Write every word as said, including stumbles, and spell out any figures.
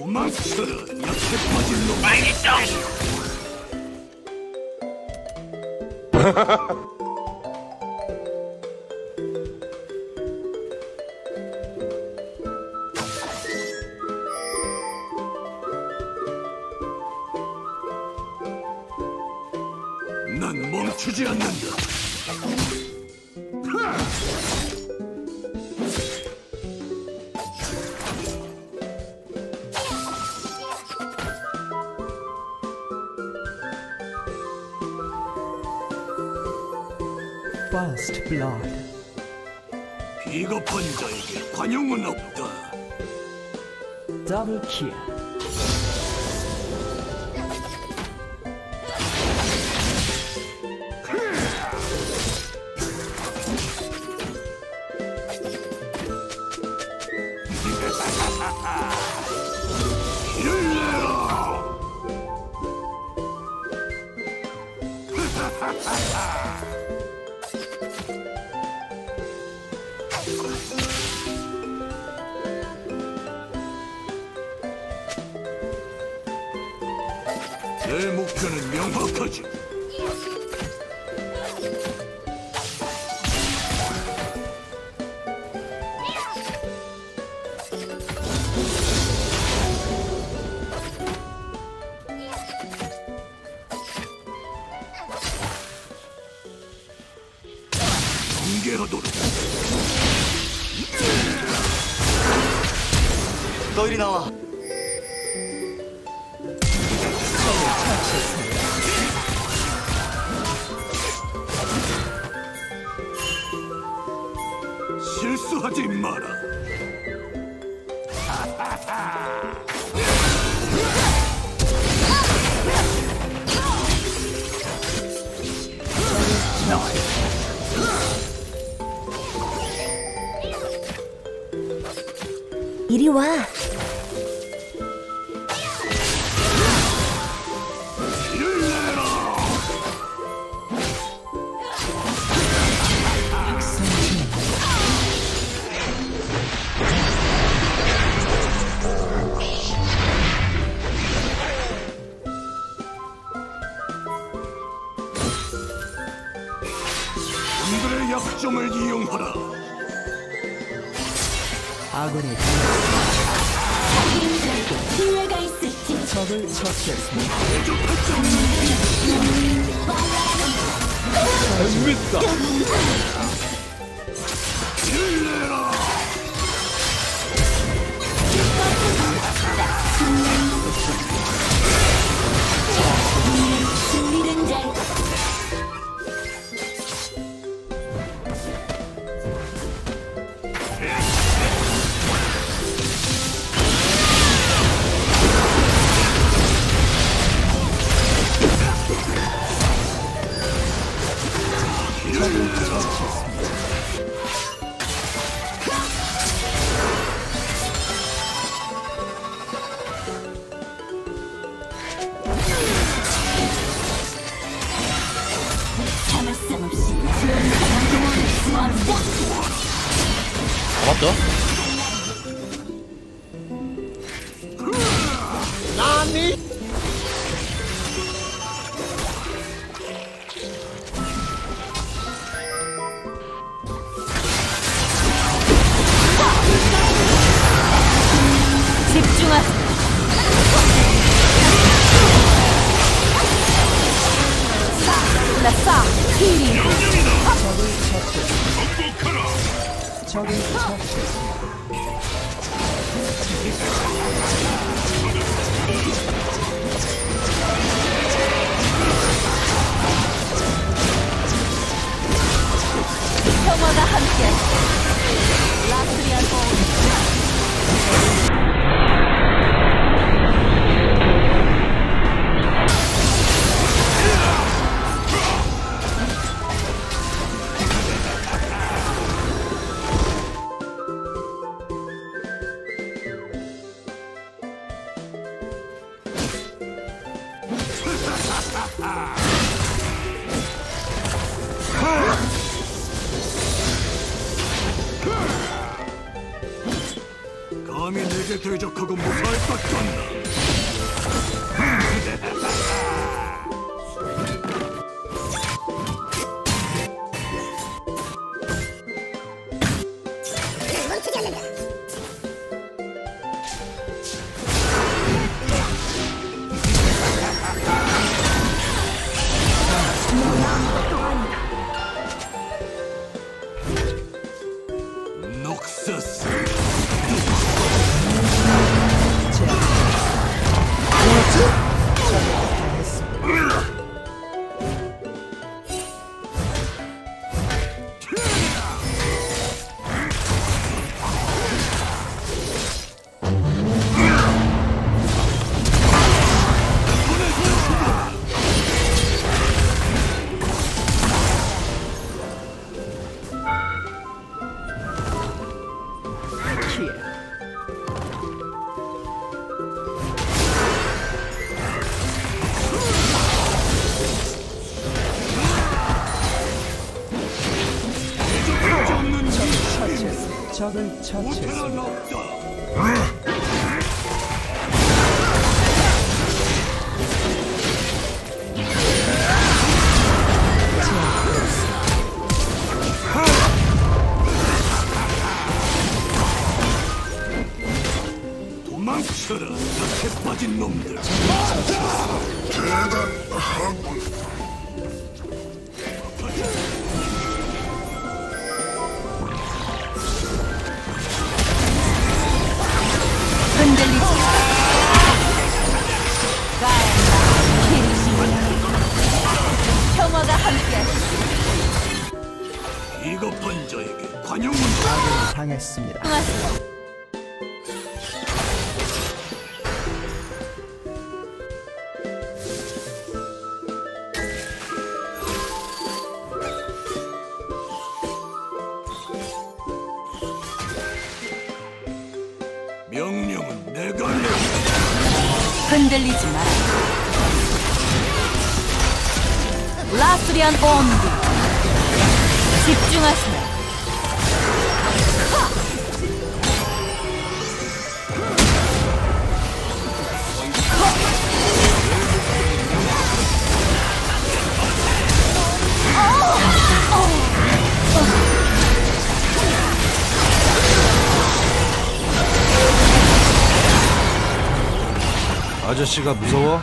망쳐라, 약해 빠진 놈. 빨리 좀. 난 멈추지 않는다. First blood. 비겁한 자에게 관용은 없다. Double kill. 이를 내라. 내 목표는 명확하지. 경계하도록. 너 이리 나와. 실수하지 마라. 이리 와. 이를 내라. 놈들의 약점을 이용하라. 아군이 기회가 있을지. 적을 처치했습니다. 이를 내라. 승리는 자. 참을 수 없이. 잡았죠? 집중하세요. 나싸 힐링. 적을 처치했습니다. 적을 처치했습니다. 평화가 함께. 라스리안 감히 내게 내게 대적하고 무사할 것 같나? 녹서스 적을 처치했습니다. 우태란 없다. 도망쳐라, 약해 빠진 놈들. 흔들리지 가엔나 키리시 평화가 함께하시 비겁한 자에게 관용은 아군이 당했습니다. 하세요. 명령은 내가 내. 흔들리지 마라. 라스리안 온디 집중하세요. 아저씨가 무서워?